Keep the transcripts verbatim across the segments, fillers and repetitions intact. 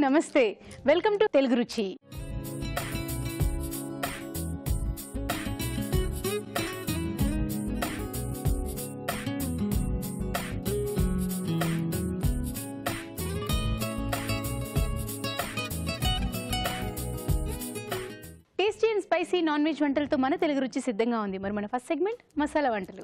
నమస్తే, welcome to Telugu Ruchi. Tasty and spicy non veg వంటలతో మన తెలుగు రుచి సిద్ధంగా ఉంది. మరి మన ఫస్ట్ సెగ్మెంట్ మసాలా వంటలు.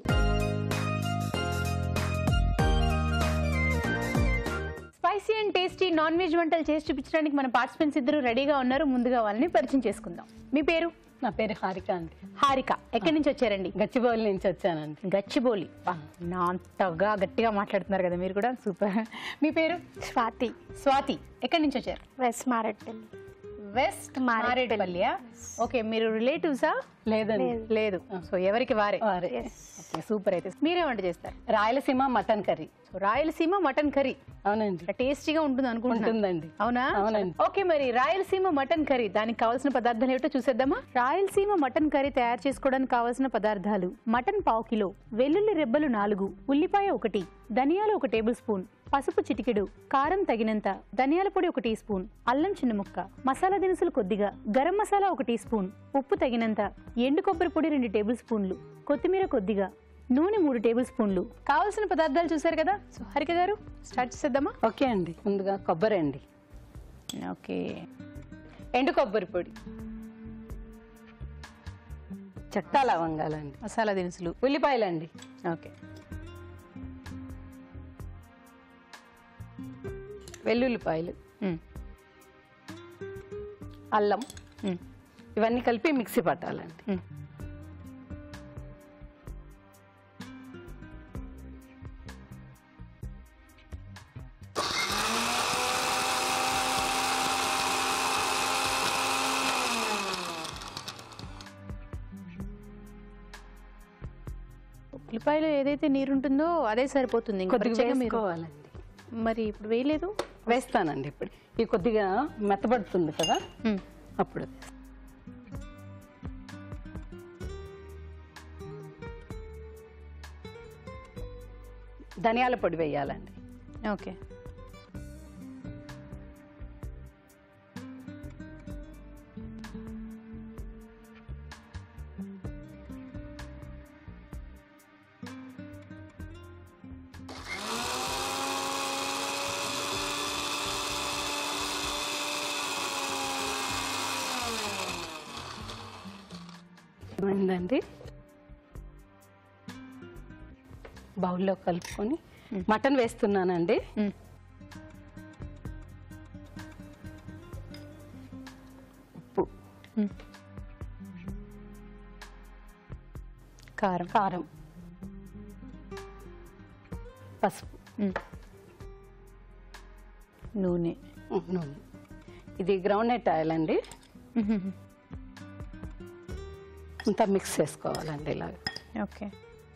Spicy and tasty non veg వంటలు చేసి చూపించడానికి మన పార్టిసిపెంట్స్ ఇద్దరు రెడీగా ఉన్నారు. ముందుగా వాళ్ళని పరిచయం చేసుకుందాం. మీ పేరు? నా పేరు హారిక అండి. హారిక, ఎక్కడి నుంచి వచ్చారండి? గచ్చిబౌలి నుంచి వచ్చానండి. గచ్చిబౌలి, నా అంతగా గట్టిగా మాట్లాడుతున్నారు కదా మీరు కూడా, సూపర్. మీ పేరు? స్వాతి. స్వాతి, ఎక్కడి నుంచి వచ్చారు? వెస్ట్ మారేడ్పల్లి. వెస్ట్ మారేడ్పల్లియా? ఓకే, మీరు రిలేటివ్సా? లేదండి, లేదు. సో ఎవరికి వారే. సూపర్. అయితే మీరే వంట చేస్తారు? Rayalaseema mutton curry. So Rayalaseema mutton curry. అవునండి. టేస్టీగా ఉంటుంది అనుకుంటుందండి. అవునా? అవునండి. ఓకే, మరి రాయలసీమ మటన్ కర్రీ దానికి కావాల్సిన పదార్థాలు ఏమిటో చూసేద్దామా? రాయలసీమ మటన్ కర్రీ తయారు చేసుకోవడానికి కావాల్సిన పదార్థాలు: మటన్ పావు కిలో, వెల్లుల్లి రెబ్బలు నాలుగు, ఉల్లిపాయ ఒకటి, ధనియాలు ఒక టేబుల్ స్పూన్, పసుపు చిటికెడు, కారం తగినంత, ధనియాల పొడి ఒక టీ స్పూన్, అల్లం చిన్న ముక్క, మసాలా దినుసులు కొద్దిగా, గరం మసాలా ఒక టీ స్పూన్, ఉప్పు తగినంత, ఎండు కొబ్బరి పొడి రెండు టేబుల్ స్పూన్లు, కొత్తిమీర కొద్దిగా, నూనె మూడు టేబుల్ స్పూన్లు. కావాల్సిన పదార్థాలు చూసారు కదా. సో హరిక గారు స్టార్ట్ చేసేద్దామా? ఓకే అండి. ముందుగా కొబ్బరి అండి. ఓకే, ఎండు కొబ్బరి పొడి, చెట్టా లవంగాలండి, మసాలా దినుసులు, ఉల్లిపాయలండి. ఓకే, వెల్లుల్లిపాయలు, ఉమ్, అల్లం, ఉమ్, ఇవన్నీ కలిపి మిక్సీ పట్టాలండి. ఉమ్. ఉల్లిపాయలు ఏదైతే నీరు ఉంటుందో అదే సరిపోతుంది. ఇంకా కొద్దిగా పచ్చిగా మీరు వేసుకోవాలండి. మరి ఇప్పుడు వేయలేదు? వేస్తానండి. ఇప్పుడు ఇది కొద్దిగా మెత్తబడుతుంది కదా, ఉమ్, అప్పుడు ధనియాల పొడి వేయాలండి. ఓకే, అయిందండి. బౌల్లో కలుపుకొని మటన్ వేస్తున్నానండి. ఉమ్, ఉప్పు, ఉమ్, కారం, కారం, పసుపు, ఉమ్, నూనె, నూనె. ఇది గ్రౌండ్ నట్ ఆయిల్ అండి. ఉమ్, అంతా మిక్స్ చేసుకోవాలండి ఇలాగ. ఓకే,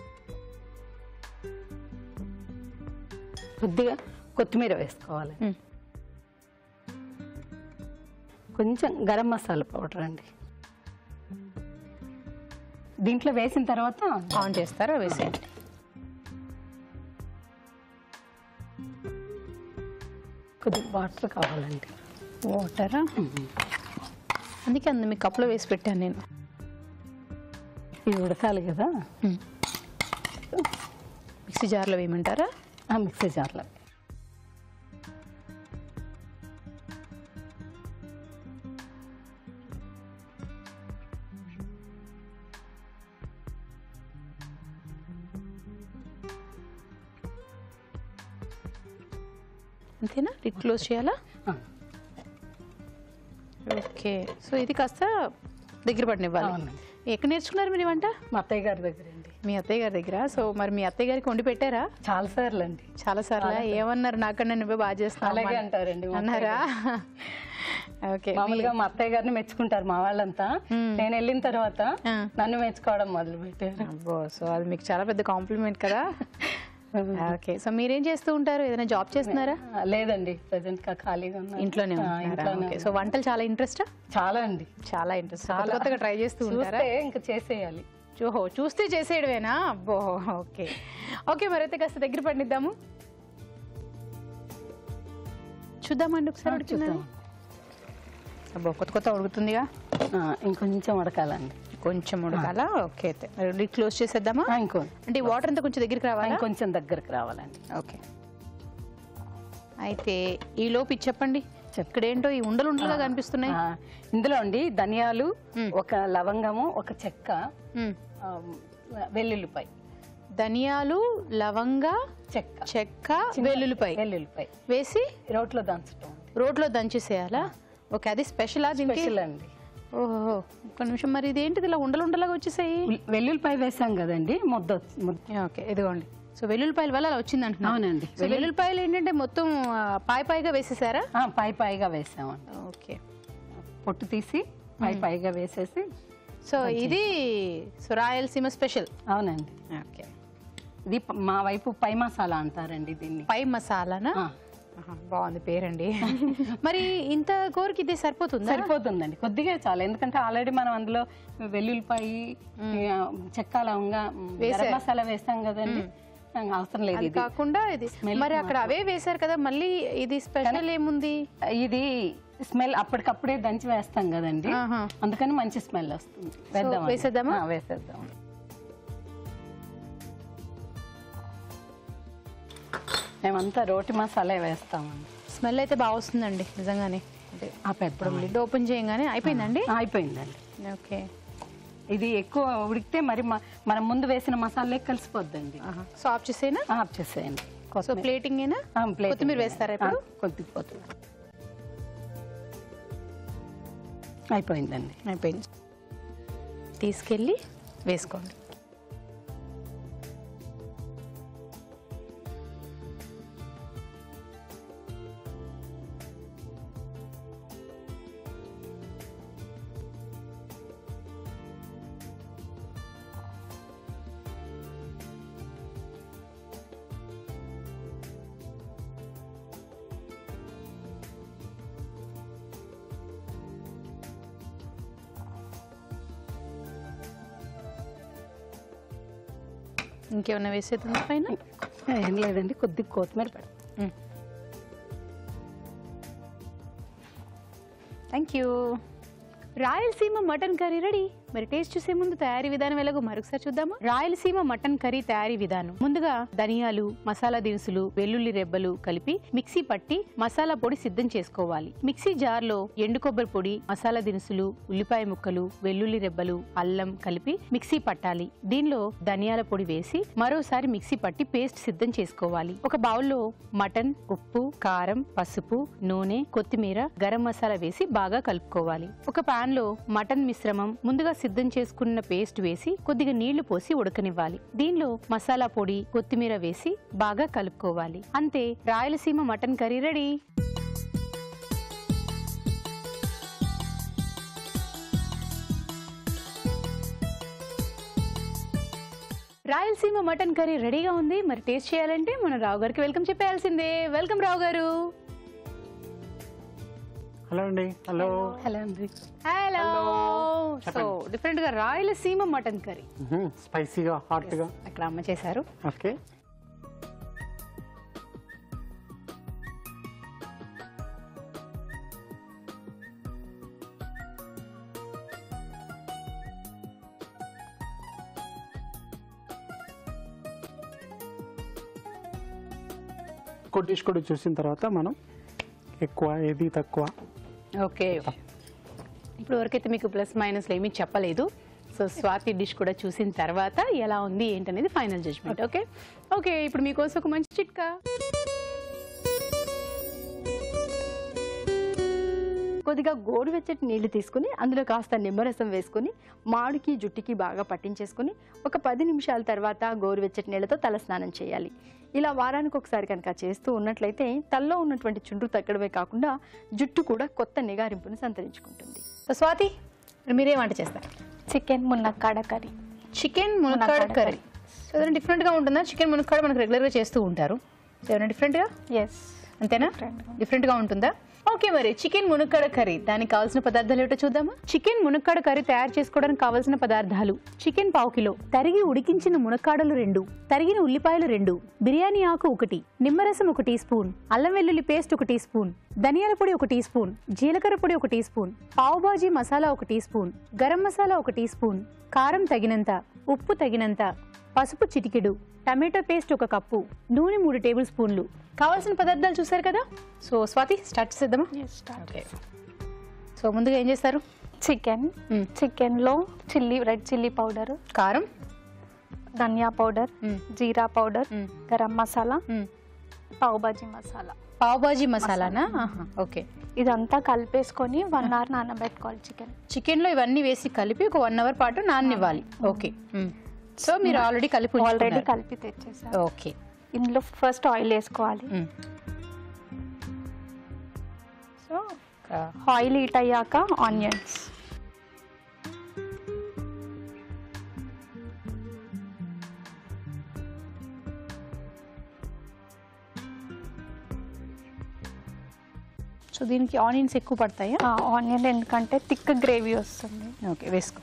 కొద్దిగా కొత్తిమీర వేసుకోవాలి. ఉమ్, కొంచెం గరం మసాలా పౌడర్ అండి. దీంట్లో వేసిన తర్వాత ఆన్ చేస్తారా? వేసేయండి. కొద్దిగా వాటర్ కావాలండి. వాటరా? అందుకే అందు మీ కప్లో వేసి పెట్టాను నేను. ఇది ఉడకాలి కదా, మిక్సీ జార్లో వేయమంటారా? ఆ మిక్సీ జార్లో. అంతేనా? లిడ్ క్లోజ్ చేయాలా? ఓకే, సో ఇది కాస్త దగ్గర పడినివ్వాలి. ఎక్కడ నేర్చుకున్నారు మీరు వంట? మా అత్తయ్య గారి దగ్గర అండి. మీ అత్తయ్య గారి దగ్గర. సో మరి మీ అత్తయ్య గారికి వండి పెట్టారా? చాలా సార్లు అండి. చాలా సార్లు. ఏమన్నారు? నాకన్నా నువ్వే బాగా చేస్తావు అలాగే అంటారండి. అన్నారా? ఓకే, మామూలుగా మా అత్తయ్య గారిని మెచ్చుకుంటారు మా వాళ్ళంతా. నేను వెళ్ళిన తర్వాత నన్ను మెచ్చుకోవడం మొదలు పెట్టారు. అబ్బో, సో అది మీకు చాలా పెద్ద కాంప్లిమెంట్ కదా. ఓకే, సో మీరేం చేస్తూ ఉంటారు? ఏదైనా జాబ్ చేస్తున్నారా? లేదండి, ప్రెసెంట్ గా ఖాళీగా ఉన్నా. ఇంట్లోనే ఉంటారా? సో వంటలు చాలా ఇంట్రెస్ట్? చాలా అండి, చాలా ఇంట్రెస్ట్. చాలా కొత్తగా ట్రై చేస్తూ ఉంటారా? ఇంకా చేసేయాలి. ఓహో, చూస్తే చేసేయడమేనా? అబ్బో, ఓకే ఓకే. మరైతే కాస్త దగ్గర పడిద్దాము, చూద్దామండి ఒకసారి. ఉడికిందని అబ్బో కొత్త కొత్త ఉడుకుతుందిగా. ఇంకొంచెం ఉడకాలండి. కొంచెం ఉడకాలా? ఓకే, అయితే లిడ్ క్లోజ్ చేసేద్దామా? ఇంకో అంటే వాటర్ అంతా కొంచెం దగ్గరికి రావాలి. ఇంకొంచెం దగ్గరికి రావాలండి. ఓకే, అయితే ఈ లోపు ఇది చెప్పండి, ఇక్కడ ఏంటో ఈ ఉండలు ఉండలుగా కనిపిస్తున్నాయి. ఇందులో అండి ధనియాలు, ఒక లవంగము, ఒక చెక్క, వెల్లుల్లిపాయ. ధనియాలు, లవంగ, చెక్క చెక్క వెల్లుల్లిపాయ వెల్లుల్లిపాయ వేసి రోట్లో దంచడం. రోట్లో దంచేసేయాలా? ఓకే, అది స్పెషల్ స్పెషల్ అండి. ఓహో, ఒక్క నిమిషం, మరి ఇదేంటిది ఇలా ఉండలు ఉండలాగా వచ్చేసాయి? వెల్లుల్లిపాయ వేసాం కదండి ముద్ద. ఓకే, ఇదిగోండి. సో వెల్లుల్లిపాయల వల్ల అలా వచ్చింది అంటున్నా. అవునండి. సో వెల్లుల్లిపాయలు ఏంటంటే మొత్తం పాయ పాయిగా వేసేసారా? పాయ పాయిగా వేసామండి. ఓకే, పొట్టు తీసి పాయ పాయిగా వేసేసి. సో ఇది సో రాయలసీమ స్పెషల్. అవునండి. ఓకే, ఇది మా వైపు పై మసాలా అంటారండి దీన్ని. పై మసాలానా? బాగుంది పేరండి. మరి ఇంత కూరకి ఇదే సరిపోతుంది? సరిపోతుందండి, కొద్దిగా చాలా. ఎందుకంటే ఆల్రెడీ మనం అందులో వెల్లుల్లిపాయ, చెక్క, లవంగా, గరం మసాలా వేస్తాం కదండి, అవసరం లేదు. ఇది కాకుండా ఇది మరి అక్కడ అవే వేసారు కదా, మళ్ళీ ఇది స్పెషల్ ఏముంది? ఇది స్మెల్ అప్పటికప్పుడే దంచి వేస్తాం కదండి, అందుకని మంచి స్మెల్ వస్తుంది. వేసేద్దామా? వేసేద్దాం. మేమంతా రోటి మసాలా వేస్తామండి. స్మెల్ అయితే బాగా వస్తుందండి నిజంగానే. ఇప్పుడు లిడ్ ఓపెన్ చేయగానే అయిపోయిందండి. అయిపోయిందండి. ఓకే, ఇది ఎక్కువ ఉడికితే మరి మనం ముందు వేసిన మసాలా కలిసిపోద్దండి. సో ఆఫ్ చేసేనా? ఆఫ్ చేసేయండి. సో ప్లేటింగ్ ఏనా? కొత్తిమీర వేస్తారా ఇప్పుడు? కొద్దిగా కొత్తిమీర. అయిపోయిందండి. అయిపోయింది, తీసుకెళ్ళి వేసుకోండి. ఇంకేమన్నా వేసేది పైన? ఏం లేదండి, కొద్దిగా కొత్తిమీర పెడతాం. Thank you. Rayalaseema mutton curry ready. మరి టేస్ట్ చూసే ముందు తయారీ విధానం ఎలాగో మరొకసారి చూద్దామా? రాయలసీమ మటన్ కర్రీ తయారీ విధానం. ముందుగా ధనియాలు, మసాలా దినుసులు, వెల్లుల్లి రెబ్బలు కలిపి మిక్సీ పట్టి మసాలా పొడి సిద్ధం చేసుకోవాలి. మిక్సీ జార్ లో ఎండు కొబ్బరి పొడి, మసాలా దినుసులు, ఉల్లిపాయ ముక్కలు, వెల్లుల్లి రెబ్బలు, అల్లం కలిపి మిక్సీ పట్టాలి. దీనిలో ధనియాల పొడి వేసి మరోసారి మిక్సీ పట్టి పేస్ట్ సిద్ధం చేసుకోవాలి. ఒక బౌల్లో మటన్, ఉప్పు, కారం, పసుపు, నూనె, కొత్తిమీర, గరం మసాలా వేసి బాగా కలుపుకోవాలి. ఒక పాన్ లో మటన్ మిశ్రమం ముందుగా సిద్ధం చేసుకున్న పేస్ట్ వేసి కొద్దిగా నీళ్లు పోసి ఉడకనివ్వాలి. దీనిలో మసాలా పొడి, కొత్తిమీర వేసి బాగా కలుపుకోవాలి. అంతే, Rayalaseema mutton curry ready. Rayalaseema mutton curry రెడీగా ఉంది. మరి టేస్ట్ చేయాలంటే మన రావు గారికి వెల్కమ్ చెప్పేయాల్సిందే. వెల్కమ్ రావు గారు. హలో అండి. హలో. హలో అండి. హలో. సో డిఫరెంట్ గా రాయలసీమ మటన్ కర్రీ, స్పైసీగా, హాట్ గా అక్కడ అమ్మ చేశారు. ఓకే, డిష్ కూడా చూసిన తర్వాత మనం ఎక్కువ ఏది తక్కువ. ఓకే, ఇప్పుడు వరకైతే మీకు ప్లస్ మైనస్ ఏమీ చెప్పలేదు. సో స్వాతి డిష్ కూడా చూసిన తర్వాత ఎలా ఉంది ఏంటనేది ఫైనల్ జడ్జ్మెంట్. ఓకే ఓకే ఇప్పుడు మీకోసం ఒక మంచి చిట్కా. కొద్దిగా గోరువెచ్చటి నీళ్లు తీసుకుని అందులో కాస్త నిమ్మరసం వేసుకుని మాడికి జుట్టుకి బాగా పట్టించేసుకుని ఒక పది నిమిషాల తర్వాత గోరువెచ్చటి నీళ్ళతో తలస్నానం చేయాలి. ఇలా వారానికి ఒకసారి కనుక చేస్తూ ఉన్నట్లయితే తలలో ఉన్నటువంటి చుండ్రు తగ్గడమే కాకుండా జుట్టు కూడా కొత్త నిగారింపును సంతరించుకుంటుంది. సో స్వాతి, మీరేం వంట చేస్తారు? చికెన్ మునక్కాడ కర్రీ. చికెన్ మునక్కాడ కర్రీ సో ఏదైనా డిఫరెంట్గా ఉంటుందా? చికెన్ మునక్కాడ మనకు రెగ్యులర్గా చేస్తూ ఉంటారు, ఏమైనా డిఫరెంట్గా? ఎస్, అంతేనా? డిఫరెంట్గా ఉంటుందా? ఓకే, మరి చికెన్ మునక్కాడ కర్రీ దానికి కావాల్సిన పదార్థాలు ఏమిటో చూద్దామా. చికెన్ మునక్కాడ కర్రీ తయారు చేసుకోవడానికి కావాల్సిన పదార్థాలు: చికెన్ పావు కిలో, తరిగి ఉడికించిన మునక్కాడలు రెండు, తరిగిన ఉల్లిపాయలు రెండు, బిర్యానీ ఆకు ఒకటి, నిమ్మరసం ఒక టీ స్పూన్, అల్లం వెల్లుల్లి పేస్ట్ ఒక టీ స్పూన్, ధనియాల పొడి ఒక టీ స్పూన్, జీలకర్ర పొడి ఒక టీ స్పూన్, పావు బాజీ మసాలా ఒక టీ స్పూన్, గరం మసాలా ఒక టీ స్పూన్, కారం తగినంత, ఉప్పు తగినంత, పసుపు చిటికెడు, టమాటో పేస్ట్ ఒక కప్పు, నూనె మూడు టేబుల్ స్పూన్లు. కావాల్సిన పదార్థాలు చూసారు కదా. సో స్వాతి, స్టార్ట్ చేద్దామా? ఓకే. సో ముందుగా ఏం చేస్తారు? చికెన్ చికెన్లో చిల్లీ రెడ్ చిల్లీ పౌడర్, కారం, ధనియా పౌడర్, జీరా పౌడర్, గరం మసాలా, పావు భాజీ మసాలా. పావు బాజీ మసాలానా? ఓకే. ఇదంతా కలిపేసుకొని వన్ అవర్ నానబెట్టుకోవాలి చికెన్. చికెన్లో ఇవన్నీ వేసి కలిపి ఒక వన్ అవర్ పాటు నాననివ్వాలి. ఓకే. సో మీరు ఆల్రెడీ కలిపి ఆల్రెడీ కలిపి తెచ్చేసారు. ఓకే. ఇందులో ఫస్ట్ ఆయిల్ వేసుకోవాలి. సో ఆయిల్ హీట్ అయ్యాక ఆనియన్స్, సో దీనికి ఆనియన్స్ ఎక్కువ పడతాయా? ఆనియన్ ఎందుకంటే థిక్ గ్రేవీ వస్తుంది. ఓకే, వేసుకో.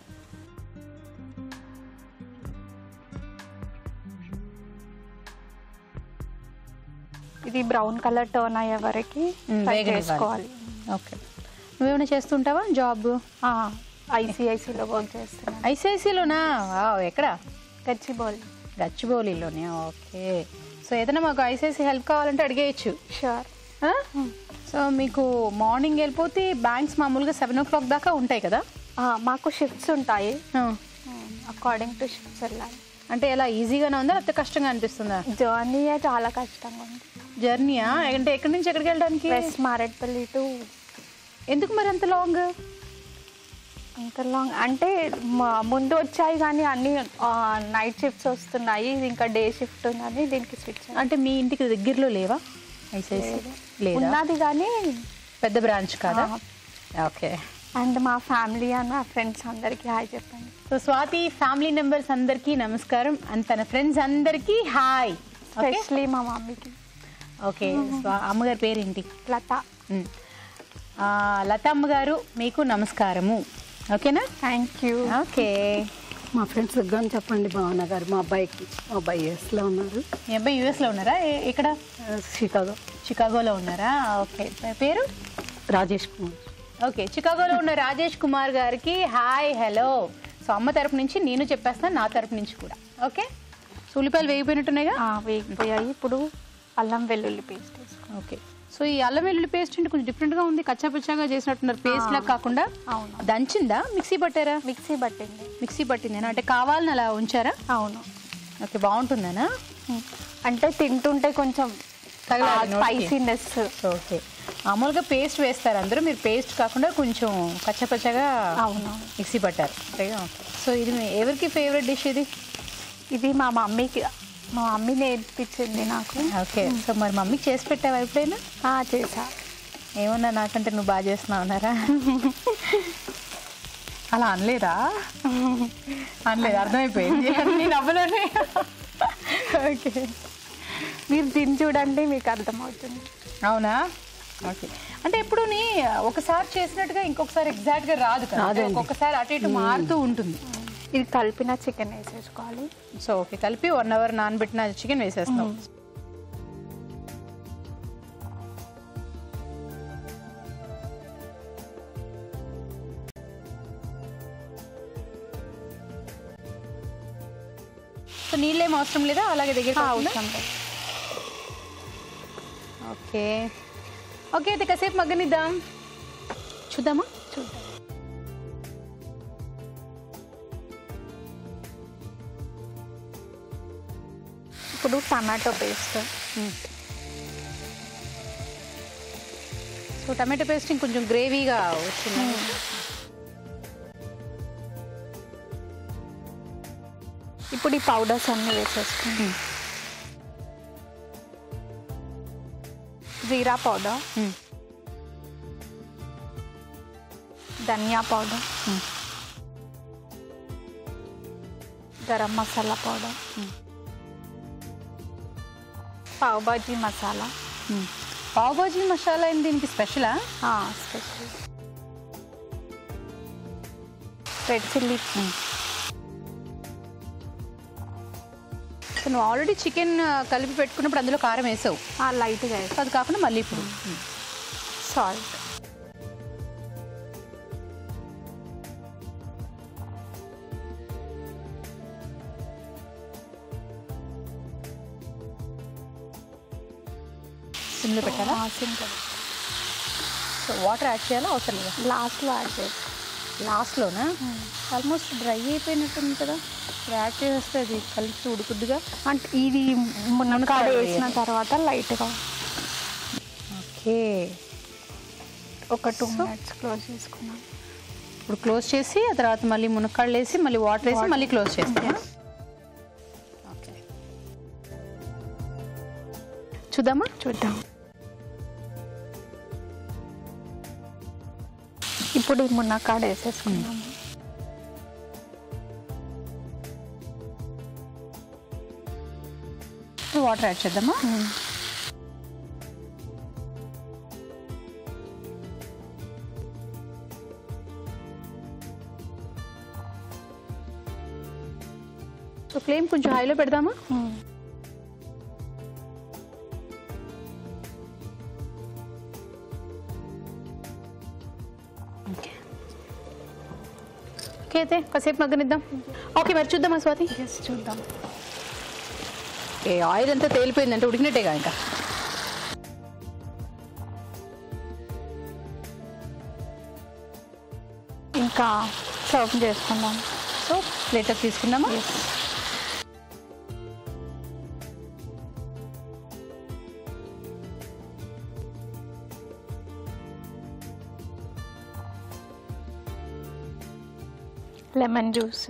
ఇది బ్రౌన్ కలర్ టర్న్ అయ్యే వరకు ఫ్రై చేసుకోవాలి. ఓకే. నువ్వేమైనా చేస్తుంటావా జాబ్? ఐసిఐసిలో వర్క్ చేస్తున్నాను. ఐసిఐసిలోనా? ఎక్కడ? గచ్చిబౌలి. గచ్చిబౌలిలోనే. ఓకే. సో ఏదైనా మాకు ఐసిఐసి హెల్ప్ కావాలంటే అడిగేయచ్చు. షూర్. సో మీకు మార్నింగ్ వెళ్ళిపోతే బ్యాంక్స్ మామూలుగా సెవెన్ ఓ క్లాక్ దాకా ఉంటాయి కదా? మాకు షిఫ్ట్స్ ఉంటాయి. అకార్డింగ్ టు షిఫ్ట్స్ వెళ్ళాలి. అంటే ఎలా ఈజీగానే ఉందా లేకపోతే కష్టంగా అనిపిస్తుందా? జర్నీ చాలా కష్టంగా ఉంది. జర్నీయా? అంటే ఎక్కడి నుంచి ఎక్కడికి వెళ్ళడానికి? West Maredpally to. ఎందుకు మరి అంత లాంగ్? అంత లాంగ్ అంటే ముందు వచ్చాయి కానీ అన్ని నైట్ షిఫ్ట్స్ వస్తున్నాయి. ఇది ఇంకా డే షిఫ్ట్ ఉందని దీనికి స్విచ్. అంటే మీ ఇంటికి దగ్గరలో లేవా ఐసిఐసి? లేదు, ఉన్నది కానీ పెద్ద బ్రాంచ్ కాదా? ఓకే. అండ్ మా ఫ్యామిలీ అండ్ మా ఫ్రెండ్స్ అందరికీ హాయ్ చెప్పండి. సో స్వాతి ఫ్యామిలీ మెంబర్స్ అందరికీ నమస్కారం అండ్ తన ఫ్రెండ్స్ అందరికీ హాయ్. ఎస్పెషలీ మా మమ్మీకి. ఓకే. అమ్మగారి పేరేంటి? లత. లత అమ్మగారు మీకు నమస్కారము. ఓకేనా? Thank you. ఓకే. మా ఫ్రెండ్స్ కానీ చెప్పండి. భావన గారు మా అబ్బాయికి, మా అబ్బాయి యూఎస్లో ఉన్నారు. మీ అబ్బాయి యూఎస్లో ఉన్నారా? ఎక్కడ? చికాగో. చికాగోలో ఉన్నారా? ఓకే. పేరు? రాజేష్ కుమార్. ఓకే. చికాగోలో ఉన్న రాజేష్ కుమార్ గారికి హాయ్ హలో. సో అమ్మ తరపు నుంచి నేను చెప్పేస్తాను, నా తరపు నుంచి కూడా. ఓకే. సో ఉల్లిపాయలు వేగిపోయినట్టున్నాయిగా? వేగిపోయాయి. ఇప్పుడు అల్లం వెల్లుల్లి పేస్ట్. ఓకే. సో ఈ అల్లం వెల్లుల్లి పేస్ట్ అంటే కొంచెం డిఫరెంట్గా ఉంది, కచ్చా పచ్చాగా చేసినట్టున్నారు. పేస్ట్ లాగా కాకుండా. అవును. దంచిందా? మిక్సీ పట్టారా? మిక్సీ పట్టింది. మిక్సీ పట్టిందేనా? అంటే కావాలని అలా ఉంచారా? అవును. ఓకే. బాగుంటుందేనా? అంటే తింటుంటే కొంచెం స్పైసీనెస్. ఓకే. మామూలుగా పేస్ట్ వేస్తారు అందరూ, మీరు పేస్ట్ కాకుండా కొంచెం కచ్చపచ్చగా అవును మిక్సీ పట్టారు. సో ఇది ఎవరికి ఫేవరెట్ డిష్ ఇది? ఇది మా మమ్మీకి, మా మమ్మీ నేర్పించింది నాకు. ఓకే. సో మరి మమ్మీకి చేసి పెట్టావా ఎప్పుడైనా? చేసా. ఏమన్నా నాకంటే నువ్వు బాగా చేస్తున్నావు అన్నారా? అలా అనలేదా? అనలేదు, అర్థమైపోయింది. నేను అవ్వలేనే. ఓకే. మీరు తిని చూడండి, మీకు అర్థమవుతుంది. అవునా? ఓకే. అంటే ఎప్పుడు ఒకసారి చేసినట్టుగా ఇంకొకసారి ఎగ్జాక్ట్గా రాదు కదా, ఒక్కొక్కసారి అటు ఇటు మారుతూ ఉంటుంది. ఇది కలిపిన చికెన్ వేసేసుకోవాలి. సో ఓకే, కలిపి వన్ అవర్ నానబెట్టిన చికెన్ వేసేస్తాం. సో నీళ్ళేం అవసరం లేదా? అలాగే దగ్గర అవసరం లేదు. ఓకే. ఓకే, అయితే కాసేపు మగ్గనిద్దాం. చూద్దామా? చూద్దాం. ఇప్పుడు tomato paste. So tomato paste ఇంకొంచెం గ్రేవీగా వచ్చింది. ఇప్పుడు ఈ పౌడర్స్ అన్నీ వేసేసుకుంటాం. Jeera powder, dhania powder, garam masala powder, pav bhaji masala, pav bhaji masala ఏంటి దీనికి స్పెషలా? Special red chilli. సో నువ్వు ఆల్రెడీ చికెన్ కలిపి పెట్టుకున్నప్పుడు అందులో కారం వేసావు, లైట్గా అది కాకుండా మళ్ళీ ఇప్పుడు సాల్ట్. సిమ్లో పెట్టాలా? సింపుల్. సో వాటర్ యాడ్ చేయాలా అవసరం లేదా? లాస్ట్లో యాడ్ చేసి. లాస్ట్లోనా? ఆల్మోస్ట్ డ్రై అయిపోయినట్టుంది కదా, ఇప్పుడు యాడ్ చేస్తే అది కలిసి ఉడుకుద్దుగా. అంటే ఇది మునక్కాడ వేసిన తర్వాత లైట్గా ఓకే ఒక టూ మినిట్స్ క్లోజ్ చేసుకున్నాం. ఇప్పుడు క్లోజ్ చేసి ఆ తర్వాత మళ్ళీ మునక్కాడలు వేసి మళ్ళీ వాటర్ వేసి మళ్ళీ క్లోజ్ చేస్తాం. ఓకే చూద్దామా? చూద్దాం. ఇప్పుడు ఈ మునక్కాడ వేసేసుకున్నాము. వాటర్ యాడ్ చేద్దామా? సో ఫ్లేమ్ కొంచెం హైలో పెడదామా? ఓకే ఓకే అయితే కాసేపు మగ్గనిద్దాం. ఓకే మరి చూద్దామా స్వాతి? జస్ట్ చూద్దాం. ఏ ఆయిల్ అంతా తేలిపోయిందంటే ఉడికినట్టేగా ఇంకా. ఇంకా సర్వ్ చేసుకుందాం. సో ప్లేటర్ తీసుకుందామా? లెమన్ జ్యూస్,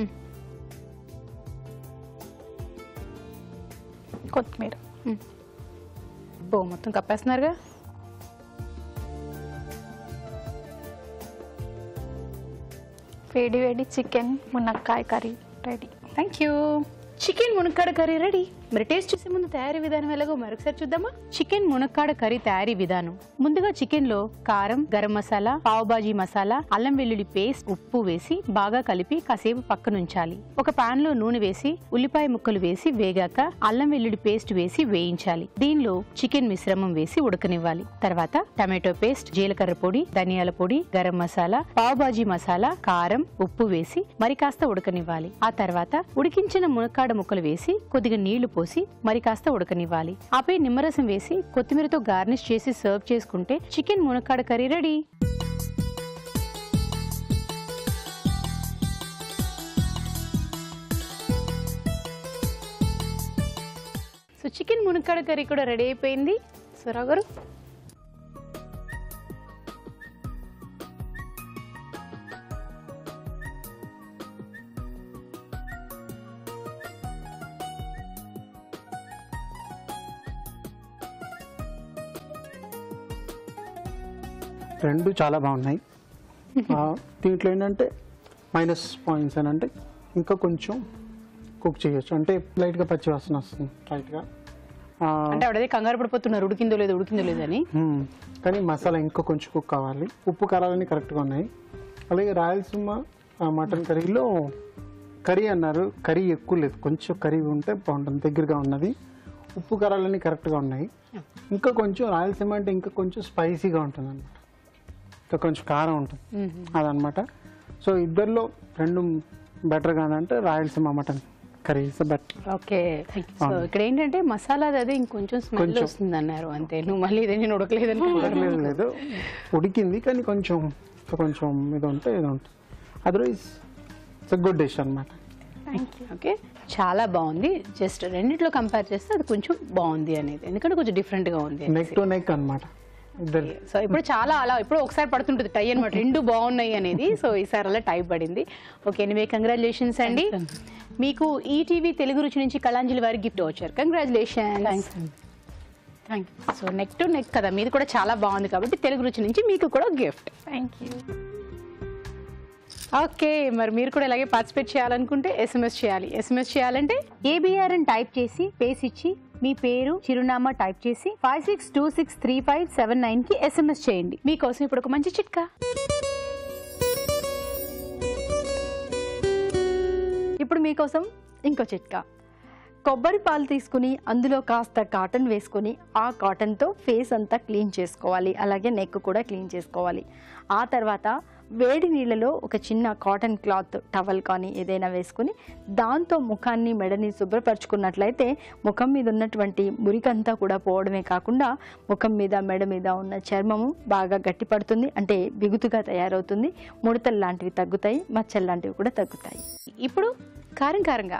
కొత్తిమీర. బో మొత్తం కప్పేస్తున్నారుగా. వేడి వేడి చికెన్ మునక్కాయ curry ready. Thank you. Chicken మునక్కాడ కర్రీ రెడీ. మరి టేస్ట్ చేసే ముందు తయారీ విధానం ఎలాగో మరొకసారి చూద్దామా? చికెన్ మునక్కాడ కర్రీ తయారీ విధానం. ముందుగా చికెన్ లో కారం, గరం మసాలా, పావ్ భాజీ మసాలా, అల్లం వెల్లుల్లి పేస్ట్, ఉప్పు వేసి బాగా కలిపి కాసేపు పక్కనుంచాలి. ఒక పాన్ లో నూనె వేసి ఉల్లిపాయ ముక్కలు వేసి వేగాక అల్లం వెల్లుల్లి పేస్ట్ వేసి వేయించాలి. దీనిలో చికెన్ మిశ్రమం వేసి ఉడకనివ్వాలి. తర్వాత టమాటో పేస్ట్, జీలకర్ర పొడి, ధనియాల పొడి, గరం మసాలా, పావ్ భాజీ మసాలా, కారం, ఉప్పు వేసి మరి కాస్త ఉడకనివ్వాలి. ఆ తర్వాత ఉడికించిన మునక్కాడ ముక్కలు వేసి కొద్దిగా నీళ్లు పోసి మరి కాస్త ఉడకనివ్వాలి. ఆపై నిమ్మరసం వేసి కొత్తిమీరతో గార్నిష్ చేసి సర్వ్ చేసుకుంటే చికెన్ మునక్కాడ కర్రీ రెడీ. సో చికెన్ మునక్కాడ కర్రీ కూడా రెడీ అయిపోయింది. సురా గారు రెండు చాలా బాగున్నాయి. ఆ, దీంట్లో ఏంటంటే మైనస్ పాయింట్స్ అని అంటే ఇంకా కొంచెం కుక్ చేయొచ్చు, అంటే లైట్గా పచ్చి వాసన వస్తుంది లైట్గా. అంటే ఆవిడదే కంగారు పడిపోతున్నారు ఉడికిందో లేదో ఉడికిందో లేదని. కానీ మసాలా ఇంకా కొంచెం కుక్ కావాలి. ఉప్పు కారాలన్నీ కరెక్ట్గా ఉన్నాయి. అలాగే రాయలసీమ మటన్ కర్రీలో కర్రీ అన్నారు, కర్రీ ఎక్కువ లేదు, కొంచెం కర్రీ ఉంటే బాగుంటుంది, దగ్గరగా ఉన్నది. ఉప్పు కారాలన్నీ కరెక్ట్గా ఉన్నాయి. ఇంకా కొంచెం రాయలసీమ అంటే ఇంకా కొంచెం స్పైసీగా ఉంటుంది అనమాట, ఇంకా కొంచెం కారం ఉంటుంది అదనమాట. సో ఇద్దరిలో రెండు బెటర్గా అంటే Rayalaseema mutton curry is better. Okay. So ఇక్కడ ఏంటంటే మసాలా అది ఇంకొంచెం స్మెల్ వస్తుంది అన్నారు అంతే. నువ్వు మళ్ళీ ఇదే నేను ఉడకలేదని ఉడకలేదు లేదు, ఉడికింది కానీ కొంచెం కొంచెం ఇది ఉంటే ఇది ఉంటుంది. అదర్వైజ్ ఇట్స్ గుడ్ డిష్ అనమాట. ఓకే చాలా బాగుంది. జస్ట్ రెండిట్లో కంపేర్ చేస్తే అది కొంచెం బాగుంది అనేది, ఎందుకంటే కొంచెం డిఫరెంట్ గా ఉంది. నెక్ టు నెక్ అనమాట ఇద్దరు. సో ఇప్పుడు చాలా అలా ఇప్పుడు ఒకసారి పడుతుంటుంది టై అనమాట, రెండు బాగున్నాయి అనేది. సో ఈసారి అలా టై పడింది. ఓకే ఎనివే కంగ్రాచులేషన్స్ అండి. మీకు ఈటీవీ తెలుగు రుచి నుంచి కళాంజలి వారి గిఫ్ట్ వచ్చారు. Congratulations. Thank you. So neck to neck కదా, మీది కూడా చాలా బాగుంది కాబట్టి తెలుగు రుచి నుంచి మీకు కూడా గిఫ్ట్. Thank you. ఓకే మరి మీరు కూడా ఇలాగే పార్టిసిపేట్ చేయాలనుకుంటే ఎస్ఎంఎస్ చేయాలి. ఎస్ఎంఎస్ చేయాలంటే ఏబిఆర్ అని టైప్ చేసి పేస్ ఇచ్చి మీ పేరు చిరునామా టైప్ చేసి five six two six three five seven nine కి ఎస్ఎంఎస్ చేయండి. మీకోసం ఇప్పుడు ఒక మంచి చిట్కా. ఇప్పుడు మీకోసం ఇంకో చిట్కా. కొబ్బరి పాలు తీసుకుని అందులో కాస్త కాటన్ వేసుకొని ఆ కాటన్తో ఫేస్ అంతా క్లీన్ చేసుకోవాలి, అలాగే నెక్ కూడా క్లీన్ చేసుకోవాలి. ఆ తర్వాత వేడి నీళ్ళలో ఒక చిన్న కాటన్ క్లాత్ టవల్ కానీ ఏదైనా వేసుకుని దాంతో ముఖాన్ని మెడని శుభ్రపరచుకున్నట్లయితే ముఖం మీద ఉన్నటువంటి మురికంతా కూడా పోవడమే కాకుండా ముఖం మీద మెడ మీద ఉన్న చర్మము బాగా గట్టిపడుతుంది, అంటే బిగుతుగా తయారవుతుంది, ముడతలు లాంటివి తగ్గుతాయి, మచ్చలు లాంటివి కూడా తగ్గుతాయి. ఇప్పుడు కారం కారంగా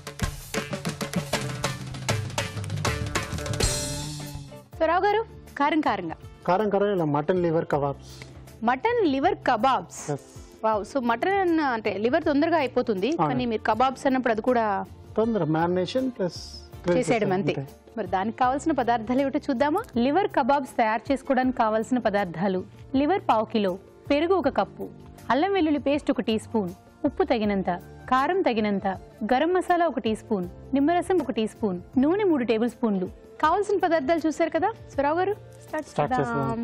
సో రావు గారు, కారం కారంగా కారం కారం ఇలా mutton liver kebabs. Mutton liver kebabs. Wow. So mutton అంటే లివర్ తొందరగా అయిపోతుంది, కానీ మీరు కబాబ్స్ అన్నప్పుడు అది కూడా తొందర మ్యారినేషన్ ప్లస్ చేసేయడం అంతే. మరి దానికి కావాల్సిన పదార్థాలు ఏమిటో చూద్దామా. లివర్ కబాబ్స్ తయారు చేసుకోవడానికి కావాల్సిన పదార్థాలు: లివర్ పావు కిలో, పెరుగు ఒక కప్పు, అల్లం వెల్లుల్లి పేస్ట్ ఒక టీ స్పూన్, ఉప్పు తగినంత, కారం తగినంత, గరం మసాలా ఒక టీ స్పూన్, నిమ్మరసం ఒక టీ స్పూన్, నూనె మూడు టేబుల్ స్పూన్లు. కావాల్సిన పదార్థాలు చూసారు కదా. స్వరావు గారు స్టార్ట్ చేద్దాం.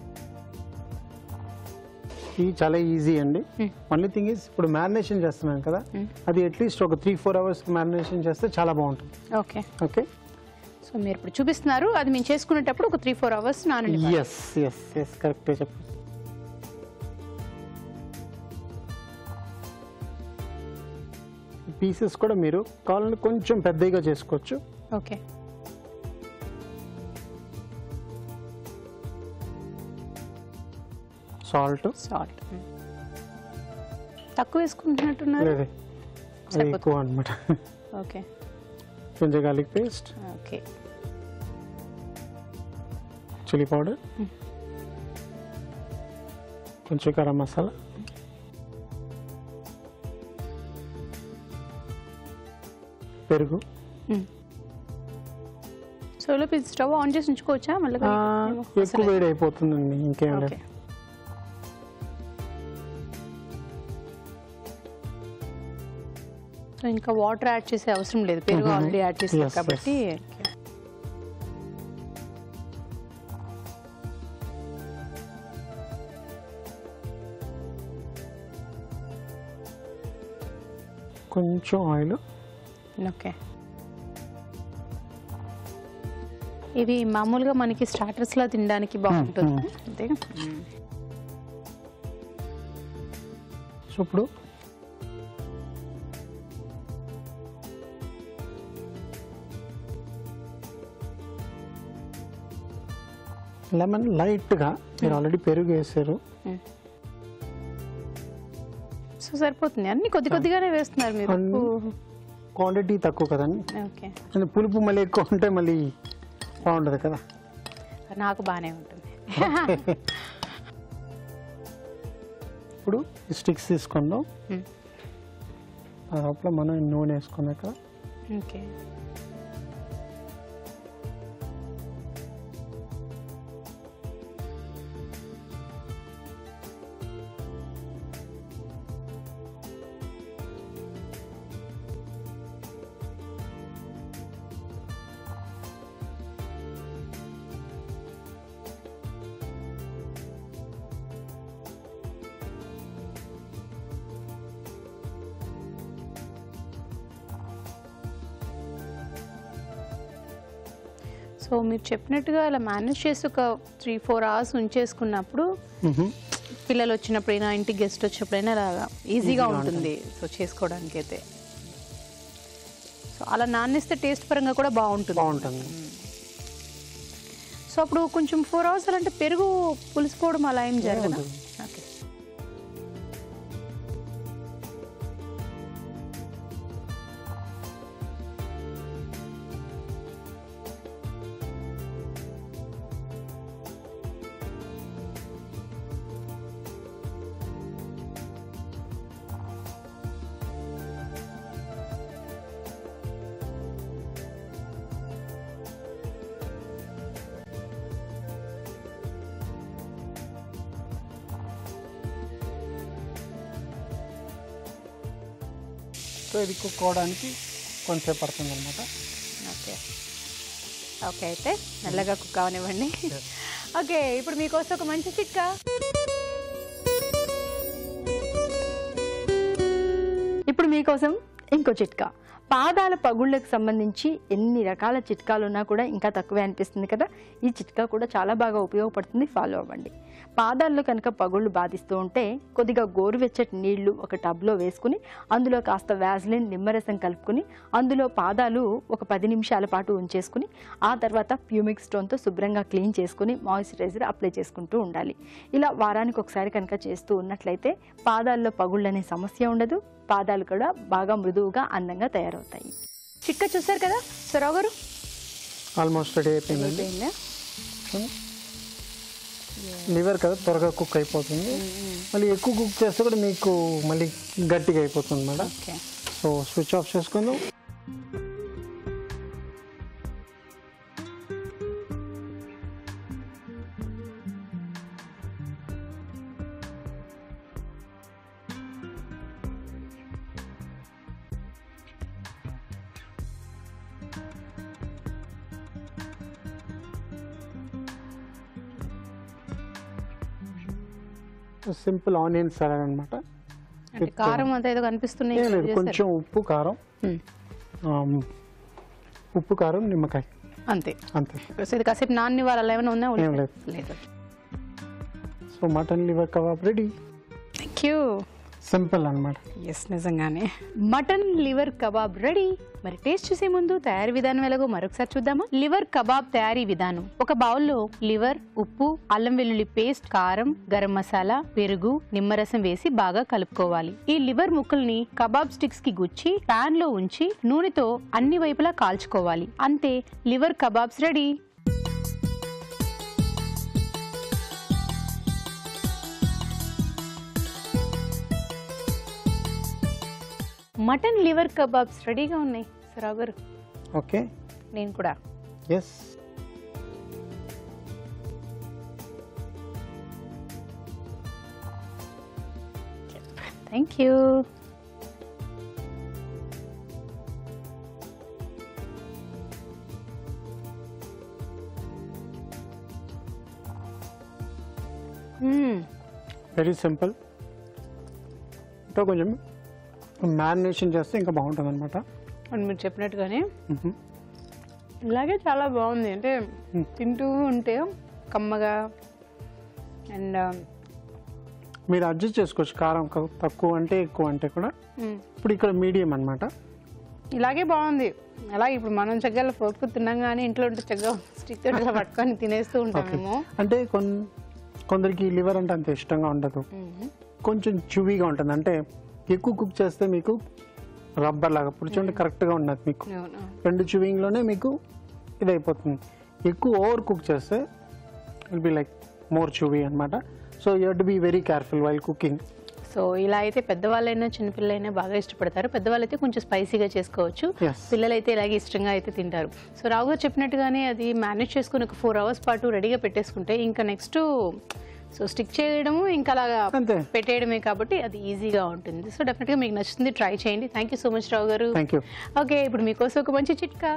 ఇది చాలా ఈజీ అండి. ఓన్లీ థింగ్ ఇస్ ఇప్పుడు మ్యారినేషన్ చేస్తున్నాం కదా, అది అట్లీస్ట్ ఒక త్రీ ఫోర్ అవర్స్ మ్యారినేషన్ చేస్తే చాలా బాగుంటుంది. Okay okay. సో మీరు ఇప్పుడు చూపిస్తున్నారు, అది మేము చేసుకునేటప్పుడు ఒక త్రీ ఫోర్ అవర్స్ నానండి. ఎస్ ఎస్ ఎస్ కరెక్టే చెప్పు. పీసెస్ కూడా మీరు కావాలంటే కొంచెం పెద్దగా చేసుకోవచ్చు. ఓకే. సాల్ట్ సాల్ట్ తక్కువ వేసుకుంటున్నట్టున్నారు. అది ఎక్కువ అనమాట. ఓకే. కొంచెం garlic paste, okay, chilli powder, కొంచెం గరం మసాలా, పెరుగు. సోలో పీస్ స్టవ్ ఆన్ చేసి ఉంచుకోవచ్చా మళ్ళీ? ఎక్కువ వేడి అయిపోతుందండి, ఇంకేం లేదు. సో ఇంకా వాటర్ యాడ్ చేసే అవసరం లేదు, పెరుగు ఆల్రెడీ యాడ్ చేసాం కాబట్టి. కొంచెం ఆయిల్. ఓకే. ఇవి మామూలుగా మనకి స్టార్టర్స్ లో తినడానికి బాగుంటుంది అంతే. సో ఇప్పుడు లెమన్ లైట్గా, మీరు ఆల్రెడీ పెరుగు వేసారు సో సరిపోతుంది. అన్ని కొద్ది కొద్దిగానే వేస్తున్నారు మీరు. క్వాంటిటీ తక్కువ కదండి. ఓకే. పులుపు మళ్ళీ ఎక్కువ ఉంటే మళ్ళీ బాగుంటుంది కదా. నాకు బాగానే ఉంటుంది. ఇప్పుడు స్టిక్స్ తీసుకుందాం. ఆ లోపల మనం నూనె వేసుకున్నాక ఓకే. సో మీరు చెప్పినట్టుగా అలా మేనేజ్ చేసి ఒక త్రీ ఫోర్ అవర్స్ ఉంచేసుకున్నప్పుడు పిల్లలు వచ్చినప్పుడైనా ఇంటికి గెస్ట్ వచ్చినప్పుడైనా అలాగా ఈజీగా ఉంటుంది సో చేసుకోవడానికి అయితే. సో అలా నానేస్తే టేస్ట్ పరంగా కూడా బాగుంటుంది బాగుంటుంది సో అప్పుడు కొంచెం ఫోర్ అవర్స్ అలా అంటే పెరుగు పులిసిపోవడం అలా ఏం జరగదు. ఓకే. సో ఇది కుక్ అవడానికి కొంచెం పడుతుంది అనమాట. ఓకే. ఓకే, అయితే మెల్లగా కుక్ అవనివ్వండి. ఓకే, ఇప్పుడు మీకోసం ఒక మంచి చిట్కా. ఇప్పుడు మీకోసం ఇంకో చిట్కా. పాదాల పగుళ్ళకు సంబంధించి ఎన్ని రకాల చిట్కాలు ఉన్నా కూడా ఇంకా తక్కువే అనిపిస్తుంది కదా. ఈ చిట్కా కూడా చాలా బాగా ఉపయోగపడుతుంది, ఫాలో అవ్వండి. పాదాల్లో కనుక పగుళ్ళు బాధిస్తూ ఉంటే కొద్దిగా గోరువెచ్చటి నీళ్లు ఒక టబ్లో వేసుకుని అందులో కాస్త వ్యాజ్లిన్ నిమ్మరసం కలుపుకుని అందులో పాదాలు ఒక పది నిమిషాల పాటు ఉంచేసుకుని ఆ తర్వాత ప్యూమిక్ స్టోన్తో శుభ్రంగా క్లీన్ చేసుకుని మాయిశ్చరైజర్ అప్లై చేసుకుంటూ ఉండాలి. ఇలా వారానికి ఒకసారి కనుక చేస్తూ ఉన్నట్లయితే పాదాల్లో పగుళ్ళు అనే సమస్య ఉండదు, పాదాలు కూడా బాగా మృదువుగా అందంగా తయారవుతాయి. చిట్కా చూసారు కదా సరావు గారు? ఆల్మోస్ట్ రెడీ అయిపోయిందండి. లివర్ కదా త్వరగా కుక్ అయిపోతుంది. మళ్ళీ ఎక్కువ కుక్ చేస్తే కూడా మీకు మళ్ళీ గట్టిగా అయిపోతుంది మేడం. సో స్విచ్ ఆఫ్ చేసుకుందాం. సింపుల్ ఆనియన్ సలాడ్ అనమాట. కారం అంతా ఏదో కనిపిస్తున్నాయి. కొంచెం ఉప్పు కారం, ఉప్పు కారం నిమ్మకాయ అంతే అంతే. ఇది కాసేపు నాన్ని వాళ్ళు అలా ఏమైనా ఉన్నా ఏం లేదు. So mutton liver kebab ready. Thank you. Simple అనమాట. ఎస్, నిజంగానే మటన్ లివర్ కబాబ్ రెడీ. మరి టేస్ట్ చూసే ముందు తయారీ విధానం ఎలాగో మరొకసారి చూద్దామా. లివర్ కబాబ్ తయారీ విధానం: ఒక బౌల్లో లివర్, ఉప్పు, అల్లం వెల్లుల్లి పేస్ట్, కారం, గరం మసాలా, పెరుగు, నిమ్మరసం వేసి బాగా కలుపుకోవాలి. ఈ లివర్ ముక్కల్ని కబాబ్ స్టిక్స్ కి గుచ్చి పాన్ లో ఉంచి నూనెతో అన్ని వైపులా కాల్చుకోవాలి. అంతే, liver kebabs ready. Mutton liver kebabs రెడీగా ఉన్నాయి సరావు గారు. ఓకే, నేను కూడా. Yes, thank you. Very simple. ఇంకా కొంచెం మ్యారినేషన్ చేస్తే ఇంకా బాగుంటుంది అనమాట. అని మీరు చెప్పినట్టుగానే ఇలాగే చాలా బాగుంది. అంటే తింటూ ఉంటే కమ్మగా. అండ్ మీరు అడ్జస్ట్ చేసుకోవచ్చు, కారం తక్కువ అంటే ఎక్కువ అంటే కూడా. ఇప్పుడు ఇక్కడ మీడియం అనమాట. ఇలాగే బాగుంది. అలాగే ఇప్పుడు మనం చక్కగా ఫోర్క్ తిన్నాం కానీ ఇంట్లో ఉంటే చక్కగా స్టిక్ తోటి పట్టుకొని తినేస్తూ ఉంటామేమో. అంటే కొన్ కొందరికి లివర్ అంటే అంత ఇష్టంగా ఉండదు, కొంచెం చువీగా ఉంటుంది. అంటే ఎక్కువ కుక్ చేస్తే మీకు రబ్బర్ లాగా పుడిచుంటే కరెక్ట్గా ఉన్నది మీకు. రెండు చువింగ్లోనే మీకు ఇది అయిపోతుంది. ఎక్కువ ఓవర్ కుక్ చేస్తే will be like more chewy అనమాట. So you have to be very careful while cooking. So ఇలా అయితే పెద్దవాళ్ళైనా చిన్నపిల్లలైనా బాగా ఇష్టపడతారు. పెద్దవాళ్ళు అయితే కొంచెం స్పైసీగా చేసుకోవచ్చు, పిల్లలైతే ఇలాగే ఇష్టంగా అయితే తింటారు. సో రావు గారు చెప్పినట్టుగానే అది మేనేజ్ చేసుకుని ఒక ఫోర్ అవర్స్ పాటు రెడీగా పెట్టేసుకుంటే ఇంకా నెక్స్ట్ సో స్టిక్ చేయడము ఇంకా అలాగా పెట్టేయడమే కాబట్టి అది ఈజీగా ఉంటుంది. సో డెఫినెట్గా మీకు నచ్చుతుంది, ట్రై చేయండి. Thank you so much Rao garu. Okay, ఇప్పుడు మీకోసం ఒక మంచి చిట్కా.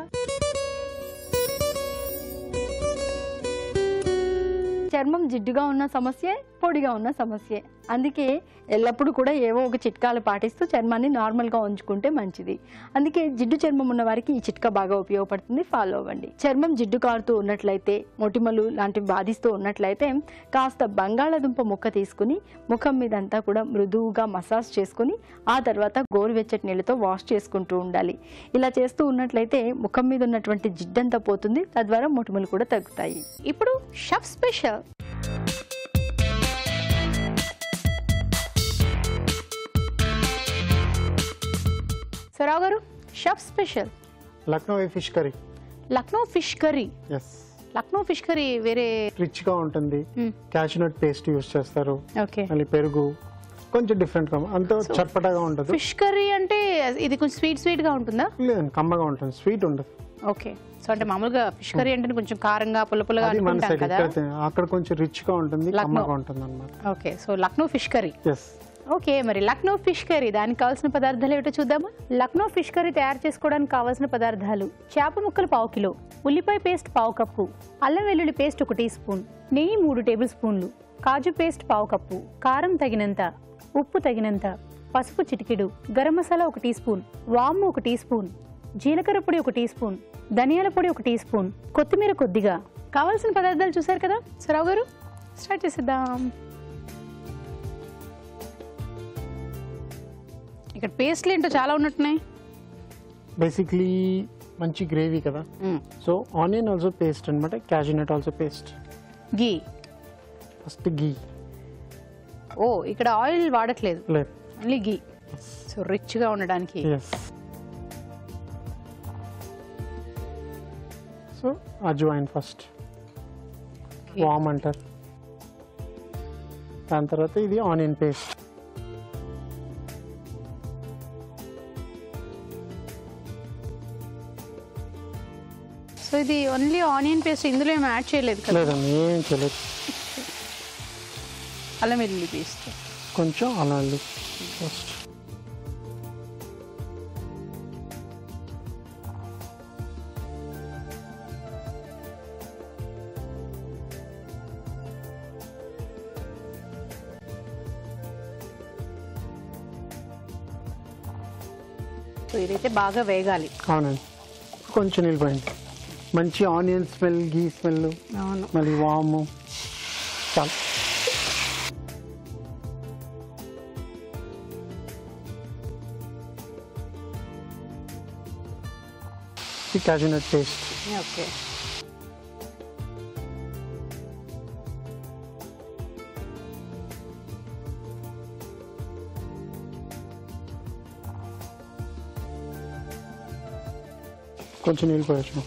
చర్మం జిడ్డుగా ఉన్న సమస్యే, పొడిగా ఉన్న సమస్యే. అందుకే ఎల్లప్పుడూ కూడా ఏవో ఒక చిట్కాలు పాటిస్తూ చర్మాన్ని నార్మల్గా ఉంచుకుంటే మంచిది. అందుకే జిడ్డు చర్మం ఉన్న వారికి ఈ చిట్కా బాగా ఉపయోగపడుతుంది, ఫాలో అవ్వండి. చర్మం జిడ్డు కారుతూ ఉన్నట్లయితే, మొటిమలు లాంటివి బాధిస్తూ ఉన్నట్లయితే కాస్త బంగాళాదుంప ముక్క తీసుకుని ముఖం మీదంతా కూడా మృదువుగా మసాజ్ చేసుకుని ఆ తర్వాత గోరువెచ్చటి నీళ్ళతో వాష్ చేసుకుంటూ ఉండాలి. ఇలా చేస్తూ ఉన్నట్లయితే ముఖం మీద ఉన్నటువంటి జిడ్డంతా పోతుంది, తద్వారా మొటిమలు కూడా తగ్గుతాయి. ఇప్పుడు chef special. Sarao garu, chef special Lucknow fish curry. Lucknow fish curry. Yes, Lucknow fish curry వేరే రిచ్ గా ఉంటుంది. క్యాష్నట్ పేస్ట్ యూస్ చేస్తారు. ఓకే, మళ్ళీ పెరుగు కొంచెం డిఫరెంట్ గా, అంత చట్పటగా ఉంటుంది. ఫిష్ కర్రీ అంటే ఇది కొంచెం స్వీట్ స్వీట్ గా ఉంటుందా? లేదు, కమ్మగా ఉంటుంది, స్వీట్ ఉండదు. ఓకే, సో అంటే మామూలుగా ఫిష్ కర్రీ అంటే కొంచెం కారంగా పుల్ల పుల్లగా అనుకుంటాం కదా, అక్కడ కొంచెం రిచ్ గా ఉంటుంది, కమ్మగా ఉంటుంది అన్నమాట. Okay, so Lucknow fish curry. Yes, okay, మరి లక్నో ఫిష్ కర్రీ దానికి కావాల్సిన పదార్థాలు ఏమిటో చూద్దామా. లక్నో ఫిష్ కర్రీ తయారు చేసుకోవడానికి కావాల్సిన పదార్థాలు: చేప ముక్కలు పావు కిలో, ఉల్లిపాయ పేస్ట్ పావు కప్పు, అల్లం వెల్లుల్లి పేస్ట్ ఒక టీ స్పూన్, నెయ్యి మూడు టేబుల్ స్పూన్లు, కాజు పేస్ట్ పావు కప్పు, కారం తగినంత, ఉప్పు తగినంత, పసుపు చిటికెడు, గరం మసాలా ఒక టీ స్పూన్, వాము ఒక టీ స్పూన్, జీలకర్ర పొడి ఒక టీ స్పూన్, ధనియాల పొడి ఒక టీ స్పూన్, కొత్తిమీర కొద్దిగా. కావాల్సిన పదార్థాలు చూసారు కదా. సరావు గారు స్టార్ట్ చేసేద్దాం. ఇక్కడ పేస్ట్లు ఏంటో చాలా ఉన్నట్టున్నాయి. బేసిక్లీ మంచి గ్రేవీ కదా, సో ఆనియన్ ఆల్సో పేస్ట్ అనమాట, cashew nut also paste. Ghee, first ghee. ఓ ఇక్కడ ఆయిల్ వాడట్లేదు, లేదు, ఓన్లీ గీ. సో రిచ్గా ఉండడానికి. ఎస్. సో అజ్వాయిన్ ఫస్ట్, వామ్ అంటారు. దాని తర్వాత ఇది ఆనియన్ పేస్ట్. సో ఇది ఓన్లీ ఆనియన్ పేస్ట్, ఇందులో ఏమి యాడ్ చేయలేదు కదా. లేదండి, ఏం చేయలేదు. అల్లం వెల్లుల్లి పేస్ట్ కొంచెం అలా ఫస్ట్. సో ఇదైతే బాగా వేగాలి. అవునండి, కొంచెం నిలిపోయింది. మంచి ఆనియన్ స్మెల్, గీ స్మెల్, అవును. మళ్ళీ వాము, చాలు. Cashew nut paste. ఓకే, కొంచెం నీళ్ళు పోయచ్చు.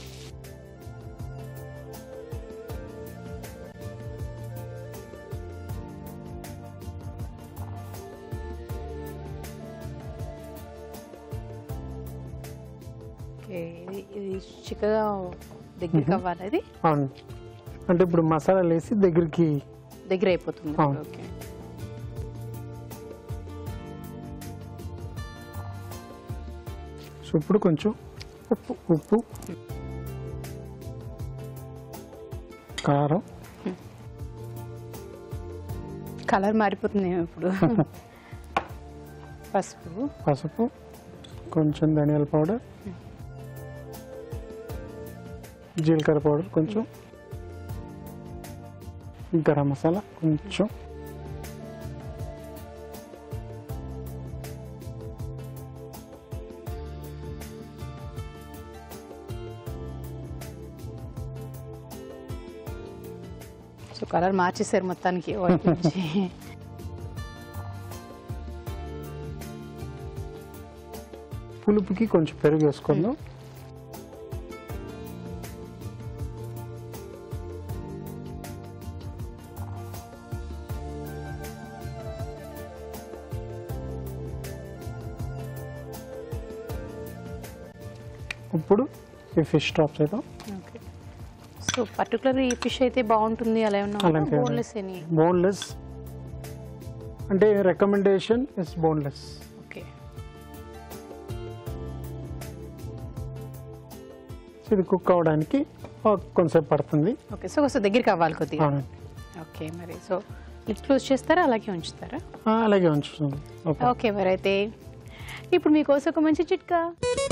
ఓకే, ఇది ఇది చిక్కగా దగ్గరికి అవ్వాలి. అది అవును, అంటే ఇప్పుడు మసాలాలు వేసి దగ్గరికి దగ్గర అయిపోతుంది. అవును. ఓకే, సో ఇప్పుడు కొంచెం ఉప్పు ఉప్పు కారం, కలర్ మారిపోతుంది ఇప్పుడు. పసుపు పసుపు, కొంచెం ధనియాల పౌడర్, జీలకర్ర పౌడర్ కొంచెం, గరం మసాలా కొంచెం, సో కలర్ మార్చేసారు మొత్తానికి వాటి నుంచి. పులుపుకి కొంచెం పెరుగు వేసుకుందాం. ఇప్పుడు ఈ ఫిష్ టాప్ చేద్దాం. ఓకే, సో పర్టికులర్ ఈ ఫిష్ అయితే బాగుంటుంది అలా ఏమన్నా అలాంటి బోన్లెస్ అని? బోన్లెస్ అంటే రికమెండేషన్ ఇస్ బోన్లెస్. ఓకే, ఇది కుక్ అవడానికి కొంచెం పడుతుంది. ఓకే, సో కొంచెం దగ్గరికి అవ్వాలి కొద్దిగా. అవునండి, ఓకే, మరి సో లిడ్ క్లోజ్ చేస్తారా అలాగే ఉంచుతారా? అలాగే ఉంచుతుంది. ఓకే, ఓకే, మరి అయితే ఇప్పుడు మీకోసం ఒక మంచి చిట్కా.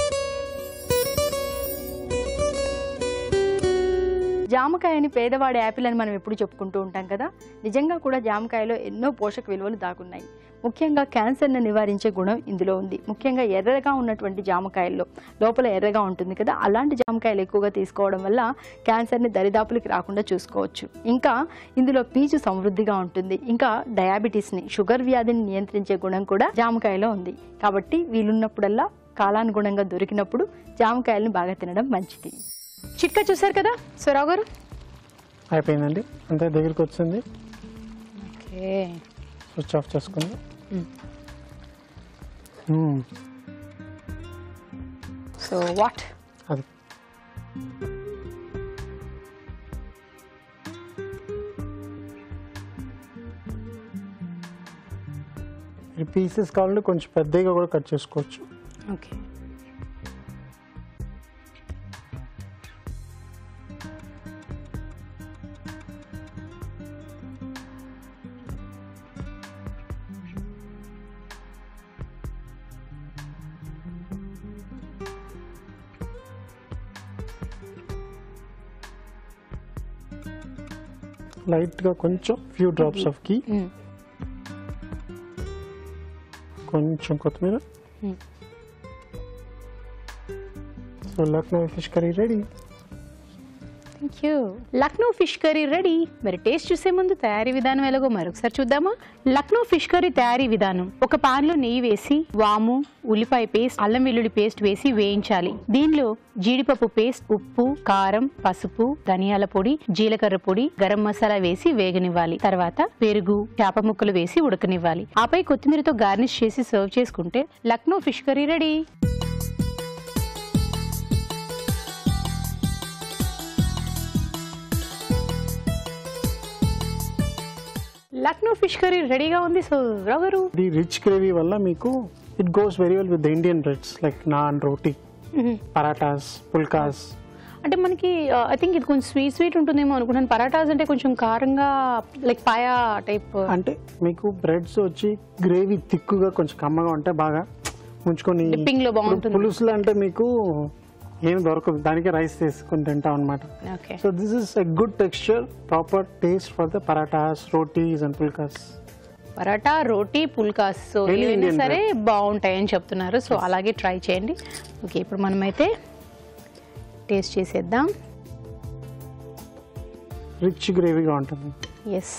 జామకాయని పేదవాడి యాపిల్ అని మనం ఎప్పుడు చెప్పుకుంటూ ఉంటాం కదా, నిజంగా కూడా జామకాయలో ఎన్నో పోషక విలువలు దాగున్నాయి. ముఖ్యంగా క్యాన్సర్ను నివారించే గుణం ఇందులో ఉంది. ముఖ్యంగా ఎర్రగా ఉన్నటువంటి జామకాయల్లో లోపల ఎర్రగా ఉంటుంది కదా, అలాంటి జామకాయలు ఎక్కువగా తీసుకోవడం వల్ల క్యాన్సర్ని దరిదాపులకి రాకుండా చూసుకోవచ్చు. ఇంకా ఇందులో పీచు సమృద్ధిగా ఉంటుంది. ఇంకా డయాబెటీస్ని, షుగర్ వ్యాధిని నియంత్రించే గుణం కూడా జామకాయలో ఉంది. కాబట్టి వీలున్నప్పుడల్లా కాలానుగుణంగా దొరికినప్పుడు జామకాయలను బాగా తినడం మంచిది. చిట్కా చూసారు కదా స్వరావు గారు? అయిపోయిందండి, అంతే దగ్గరికి వచ్చింది. ఓకే, స్విచ్ ఆఫ్ చేసుకుందాం. సో వాట్ అది పీసెస్ కావాలంటే కొంచెం పెద్దగా కూడా కట్ చేసుకోవచ్చు. ఓకే. లైట్గా కొంచెం ఫ్యూ డ్రాప్స్ ఆఫ్ గీ, కొంచెం కొత్తిమీర. So Lucknow fish curry ready. Thank you. Lucknow fish curry ready. మరి టేస్ట్ చూసే ముందు తయారీ విధానం ఎలాగో మరొకసారి చూద్దామా? లక్నో ఫిష్ కర్రీ తయారీ విధానం: ఒక పాన్ లో నెయ్యి వేసి వాము, ఉల్లిపాయ పేస్ట్, అల్లం వెల్లుల్లి పేస్ట్ వేసి వేయించాలి. దీనిలో జీడిపప్పు పేస్ట్, ఉప్పు, కారం, పసుపు, ధనియాల పొడి, జీలకర్ర పొడి, గరం మసాలా వేసి వేగనివ్వాలి. తర్వాత పెరుగు, చేప ముక్కలు వేసి ఉడకనివ్వాలి. ఆపై కొత్తిమీరతో గార్నిష్ చేసి సర్వ్ చేసుకుంటే Lucknow fish curry ready. Lucknow fish curry రెడీగా ఉంది. సో రావు గారు, ఇది రిచ్ గ్రేవీ వల్ల మీకు it goes very well with the Indian breads like naan, roti, parathas, phulkas. అంటే మనకి ఐ థింక్ ఇది కొంచెం స్వీట్ స్వీట్ ఉంటుందేమో అనుకుంటాను. పరాటాస్ అంటే కొంచెం కారంగా లైక్ పాయా టైప్. అంటే మీకు బ్రెడ్స్ వచ్చి గ్రేవీ తిక్కుగా కొంచెం కమ్మగా ఉంటే బాగా ఉంచుకొని డిప్పింగ్ లో బాగుంటుంది. పులుసులు అంటే మీకు ఏం దొరకదు, దానికి రైస్ తీసుకొని తింటాం అనమాట. Okay. So this is a good texture, proper taste for the parathas, rotis and phulkas. Paratha, roti, phulkas so Any ఏవైనా Indian సరే బాగుంటాయని చెప్తున్నారు. సో అలాగే ట్రై చేయండి. ఓకే, ఇప్పుడు మనమైతే టేస్ట్ చేసేద్దాం. రిచ్ గ్రేవీగా ఉంటుంది. ఎస్,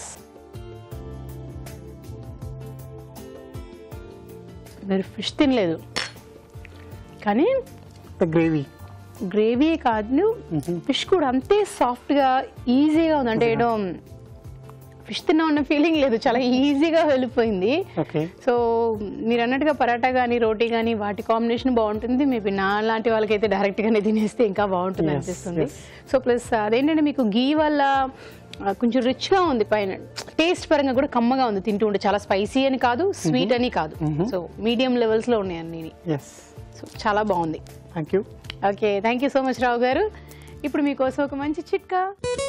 మీరు ఫిష్ తినలేదు కానీ గ్రేవీ గ్రేవీ కాదు, ఫిష్ కూడా అంతే సాఫ్ట్గా ఈజీగా ఉంది. అంటే ఏదో ఫిష్ తిన్నా ఉన్న ఫీలింగ్ లేదు, చాలా ఈజీగా వెళ్ళిపోయింది. ఓకే. సో మీరు అన్నట్టుగా పరాటా కానీ రోటీ కానీ వాటి కాంబినేషన్ బాగుంటుంది. మేబీ నా లాంటి వాళ్ళకైతే డైరెక్ట్గానే తినేస్తే ఇంకా బాగుంటుంది అనిపిస్తుంది. సో ప్లస్ అదేంటంటే మీకు గీ వల్ల కొంచెం రిచ్గా ఉంది, పైన టేస్ట్ పరంగా కూడా కమ్మగా ఉంది. తింటూ ఉంటే చాలా స్పైసీ అని కాదు, స్వీట్ అని కాదు, సో మీడియం లెవెల్స్లో ఉన్నాయి అన్ని. సో చాలా బాగుంది. Thank you. Okay, thank you so much Rao garu. ఇప్పుడు మీకోసం ఒక మంచి చిట్కా.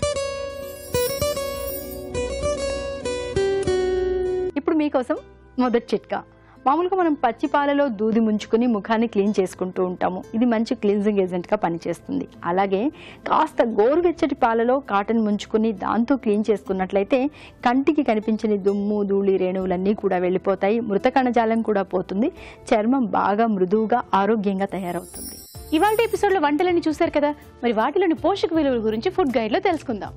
ఇప్పుడు మీకోసం మొదటి చిట్కా. మామూలుగా మనం పచ్చి పాలలో దూది ముంచుకొని ముఖాన్ని క్లీన్ చేసుకుంటూ ఉంటాము. ఇది మంచి క్లీన్జింగ్ ఏజెంట్గా పనిచేస్తుంది. అలాగే కాస్త గోరువెచ్చటి పాలలో కాటన్ ముంచుకొని దాంతో క్లీన్ చేసుకున్నట్లయితే కంటికి కనిపించని దుమ్ము, ధూళి, రేణువులన్నీ కూడా వెళ్ళిపోతాయి. మృత కణజాలం కూడా పోతుంది. చర్మం బాగా మృదువుగా, ఆరోగ్యంగా తయారవుతుంది. ఇవాళ ఎపిసోడ్లో వంటలని చూశారు కదా, మరి వాటిలోని పోషక విలువల గురించి ఫుడ్ గైడ్లో తెలుసుకుందాం.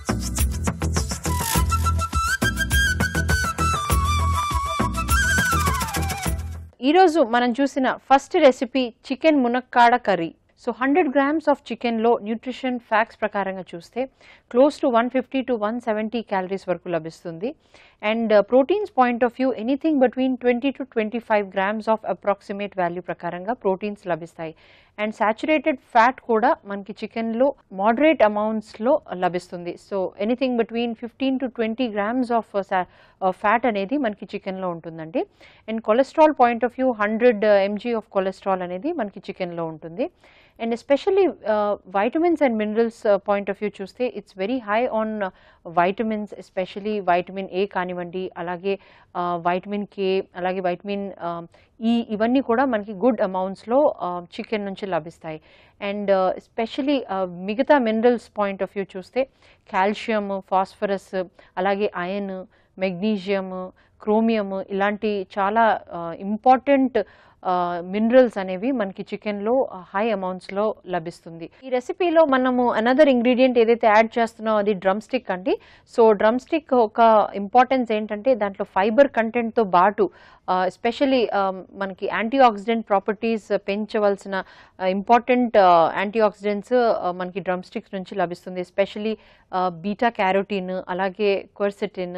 ఈరోజు మనం చూసిన ఫస్ట్ రెసిపీ చికెన్ మునక్కాడ curry. So hundred grams of చికెన్లో న్యూట్రిషన్ ఫ్యాక్ట్స్ ప్రకారంగా చూస్తే close to one fifty to one seventy calories వరకు లభిస్తుంది. And proteins point of view anything between twenty to twenty five grams of approximate value ప్రకారంగా proteins లభిస్తాయి. And saturated fat కూడా మనకి చికెన్లో మోడరేట్ అమౌంట్స్లో లభిస్తుంది. So anything between fifteen to twenty grams of fat అనేది మనకి చికెన్లో ఉంటుందండి. And cholesterol point of view hundred mg of cholesterol అనేది మనకి చికెన్లో ఉంటుంది. And especially vitamins and minerals point of view చూస్తే it's very high on vitamins, especially vitamin A కానివ్వండి, అలాగే వైటమిన్ కే, అలాగే వైటమిన్ ఈ ఇవన్నీ కూడా మనకి గుడ్ అమౌంట్స్లో చికెన్ నుంచి లభిస్తాయి. అండ్ ఎస్పెషలీ మిగతా మినరల్స్ పాయింట్ ఆఫ్ వ్యూ చూస్తే కాల్షియం, ఫాస్ఫరస్, అలాగే ఐరన్, మెగ్నీషియం, క్రోమియం ఇలాంటి చాలా ఇంపార్టెంట్ మినరల్స్ అనేవి మనకి చికెన్లో హై అమౌంట్స్లో లభిస్తుంది. ఈ రెసిపీలో మనము అనదర్ ఇంగ్రీడియంట్ ఏదైతే యాడ్ చేస్తున్నామో అది డ్రమ్ స్టిక్ అండి. సో డ్రమ్ స్టిక్ ఒక ఇంపార్టెన్స్ ఏంటంటే దాంట్లో ఫైబర్ కంటెంట్తో పాటు ఎస్పెషలీ మనకి యాంటీ ఆక్సిడెంట్ ప్రాపర్టీస్ పెంచవలసిన ఇంపార్టెంట్ యాంటీ ఆక్సిడెంట్స్ మనకి డ్రమ్ స్టిక్స్ నుంచి లభిస్తుంది. ఎస్పెషలీ బీటా క్యారోటీన్, అలాగే క్వర్సెటిన్,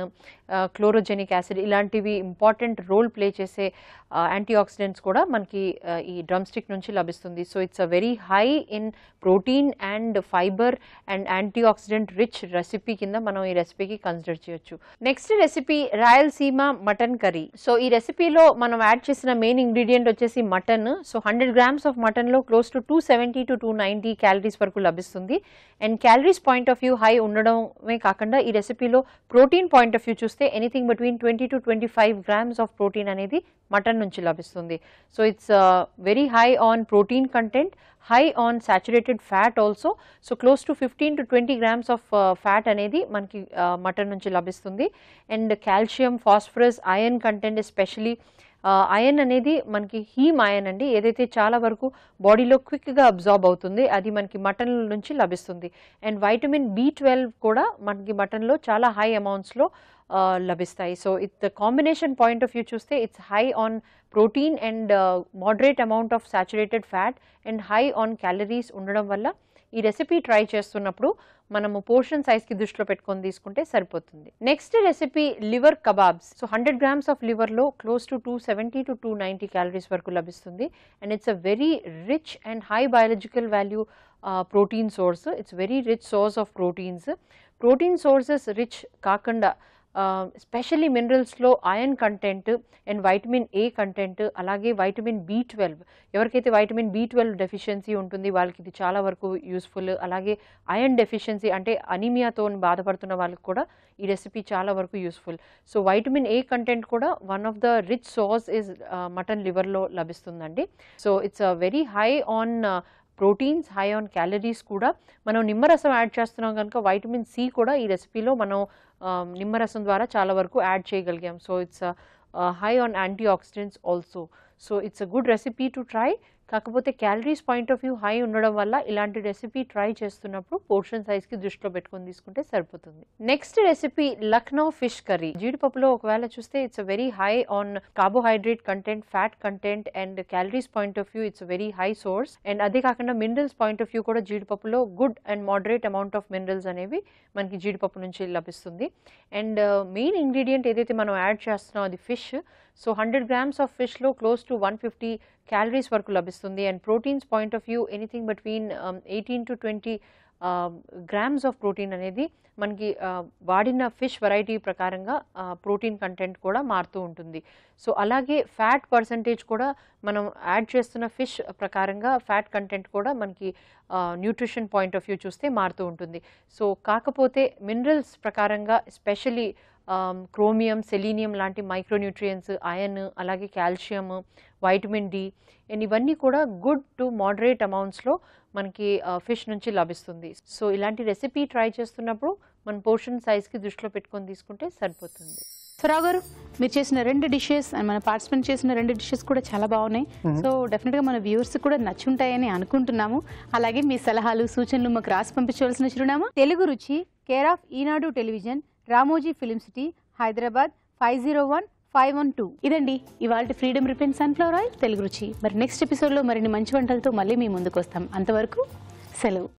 క్లోరోజెనిక్ యాసిడ్ ఇలాంటివి ఇంపార్టెంట్ రోల్ ప్లే చేసే యాంటీ ఆక్సిడెంట్స్ కూడా మనకి ఈ డ్రమ్ స్టిక్ నుంచి లభిస్తుంది. So it's a very high in protein and fibre and antioxidant rich recipe కింద మనం ఈ రెసిపీకి కన్సిడర్ చేయొచ్చు. Next recipe Rayalaseema mutton curry. So ఈ రెసిపీలో మనం యాడ్ చేసిన మెయిన్ ఇంగ్రీడియంట్ వచ్చేసి mutton. So hundred grams of మటన్లో close to two seventy to two ninety calories వరకు లభిస్తుంది. And calories point of view high ఉండడమే కాకుండా ఈ రెసిపీలో ప్రోటీన్ పాయింట్ ఆఫ్ వ్యూ చూస్తే anything between twenty to twenty five grams of protein అనేది mutton నుంచి లభిస్తుంది. So it's very high on protein content, high on saturated fat also. So close to fifteen to twenty grams of fat అనేది మనకి mutton నుంచి లభిస్తుంది. And calcium, phosphorus, iron content especially iron అనేది మనకి him iron అండి, ఏదైతే చాలా వరకు బాడీలో క్విక్గా అబ్జార్బ్ అవుతుంది అది మనకి మటన్ నుంచి లభిస్తుంది. అండ్ వైటమిన్ బి ట్వెల్వ్ కూడా మనకి మటన్లో చాలా హై అమౌంట్స్లో లభిస్తాయి. So it combination point of view చూస్తే it's high on protein and moderate amount of saturated fat and high on calories ఉండడం వల్ల ఈ రెసిపీ ట్రై చేస్తున్నప్పుడు మనము పోర్షన్ సైజ్కి దృష్టిలో పెట్టుకొని తీసుకుంటే సరిపోతుంది. Next recipe liver kebabs. So hundred grams of లివర్లో close to two seventy to two ninety calories వరకు లభిస్తుంది. And it's a very rich and high biological value protein source. It's very rich source of proteins. Protein sources rich కాకుండా specially మినరల్స్లో iron content and vitamin A content, అలాగే vitamin B twelve. ఎవరికైతే vitamin B twelve deficiency ఉంటుంది వాళ్ళకి ఇది చాలా వరకు useful. అలాగే ఐరన్ డెఫిషియన్సీ అంటే అనీమియాతో బాధపడుతున్న వాళ్ళకి కూడా ఈ రెసిపీ చాలా వరకు useful. So vitamin A content కూడా one of the rich source is mutton లివర్లో లభిస్తుందండి. So it's a very high on proteins, high on calories కూడా. మనం నిమ్మరసం యాడ్ చేస్తున్నాం కనుక వైటమిన్ సి కూడా ఈ రెసిపీలో మనం నిమ్మరసం ద్వారా చాలా వరకు యాడ్ చేయగలిగాం. So it's high on antioxidants also. So it's a good recipe to try. కాకపోతే calories point of view high ఉండడం వల్ల ఇలాంటి రెసిపీ ట్రై చేస్తున్నప్పుడు పోర్షన్ సైజ్కి దృష్టిలో పెట్టుకొని తీసుకుంటే సరిపోతుంది. Next recipe Lucknow fish curry. జీడిపప్పులో ఒకవేళ చూస్తే it's very high on carbohydrate content, fat content and calories point of view it's very high source. And అదే కాకుండా మినరల్స్ పాయింట్ ఆఫ్ వ్యూ కూడా జీడిపప్పులో good and moderate amount of minerals అనేవి మనకి జీడిపప్పు నుంచి లభిస్తుంది. అండ్ మెయిన్ ఇంగ్రీడియంట్ ఏదైతే మనం యాడ్ చేస్తున్నాం అది fish. So hundred grams of ఫిష్లో close to one fifty calories వరకు లభిస్తుంది. And proteins point of view anything between eighteen to twenty grams of protein అనేది మనకి వాడిన ఫిష్ వెరైటీ ప్రకారంగా ప్రోటీన్ కంటెంట్ కూడా మారుతూ ఉంటుంది. సో అలాగే ఫ్యాట్ పర్సంటేజ్ కూడా మనం యాడ్ చేస్తున్న ఫిష్ ప్రకారంగా ఫ్యాట్ కంటెంట్ కూడా మనకి న్యూట్రిషన్ పాయింట్ ఆఫ్ వ్యూ చూస్తే మారుతూ ఉంటుంది. సో కాకపోతే మినరల్స్ ప్రకారంగా ఎస్పెషలీ క్రోమియం, సెలీనియం లాంటి మైక్రోన్యూట్రియంట్స్, ఐరన్, అలాగే కాల్షియం, వైటమిన్ డి అండ్ ఇవన్నీ కూడా గుడ్ టు మోడరేట్ అమౌంట్స్లో మనకి ఫిష్ నుంచి లభిస్తుంది. సో ఇలాంటి రెసిపీ ట్రై చేస్తున్నప్పుడు మన పోర్షన్ సైజ్కి దృష్టిలో పెట్టుకొని తీసుకుంటే సరిపోతుంది. రావు గారు, మీరు చేసిన రెండు డిషెస్ అండ్ మన పార్టిసిపెంట్ చేసిన రెండు డిషెస్ కూడా చాలా బాగున్నాయి. సో డెఫినెట్గా మన వ్యూవర్స్ కూడా నచ్చుంటాయని అనుకుంటున్నాము. అలాగే మీ సలహాలు, సూచనలు మాకు రాసి పంపించవలసిన చిరునామా Telugu Ruchi, care of Eenadu television, Ramoji film city, Hyderabad five zero one five one two. ఇదండి ఇవాళ Freedom refined sunflower oil Telugu Ruchi. మరి నెక్స్ట్ ఎపిసోడ్లో మరిన్ని మంచి వంటలతో మళ్ళీ మీ ముందుకు వస్తాం. అంతవరకు సెలవు.